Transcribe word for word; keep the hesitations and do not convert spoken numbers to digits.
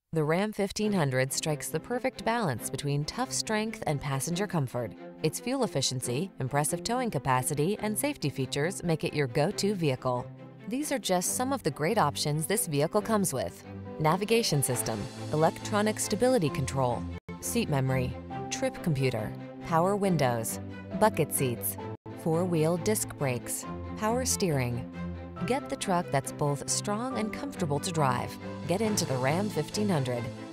The Ram fifteen hundred strikes the perfect balance between tough strength and passenger comfort. Its fuel efficiency, impressive towing capacity, and safety features make it your go-to vehicle. These are just some of the great options this vehicle comes with: navigation system, electronic stability control, seat memory, trip computer, power windows, bucket seats, four-wheel disc brakes, power steering. Get the truck that's both strong and comfortable to drive. Get into the Ram fifteen hundred.